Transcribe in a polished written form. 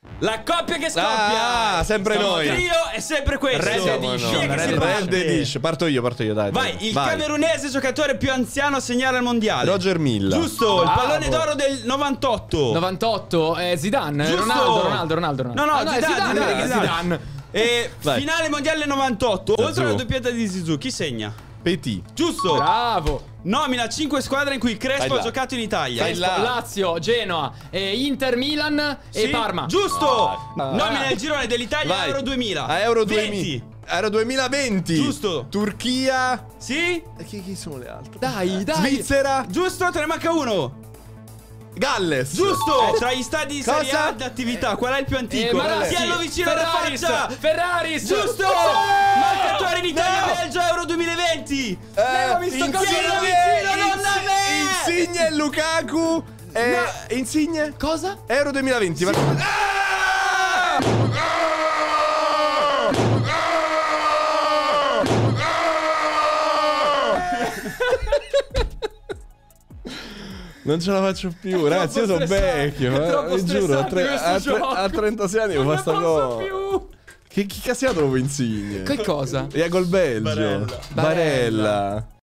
La coppia che scoppia. Ah, sempre noi. Il trio è sempre questo. Red Edition. Chi è che si Red parte? Edition. Parto io, dai. Vai, il camerunese giocatore più anziano a segnare al mondiale. Roger Milla. Giusto, il pallone d'oro del 98. 98, Zidane. Giusto. Ronaldo. No, Zidane. Vai. Finale mondiale 98. Oltre Zazou. alla doppietta di Zizou, chi segna? Petit. Giusto. Bravo. Nomina 5 squadre in cui Crespo Vai ha là. giocato in Italia. Vai là. Lazio, Genoa, Inter, Milan e Sì, Parma. Giusto. Nomina il girone dell'Italia Vai. Euro 2000. A Euro 20. 2000. Euro 2020. Giusto. Turchia. Sì? E chi sono le altre? Dai. Svizzera. Giusto, te ne manca uno. Galles. Giusto. Tra gli stadi di Serie A Cosa? d'attività, qual è il più antico? Marassi. Tienilo vicino alla faccia. Ferraris. Giusto. Marcatore in Italia-Belgio Euro 2020. Ho visto cosa Tienilo era vicino, non da me. Insigne e Lukaku. Insigne? Cosa? Euro 2020. Non ce la faccio più, ragazzi. Io sono vecchio. Vi giuro, a 36 anni ho fatto gol. Chi cazzo è dopo Insigne? Che cosa? E a gol Belgio. Barella.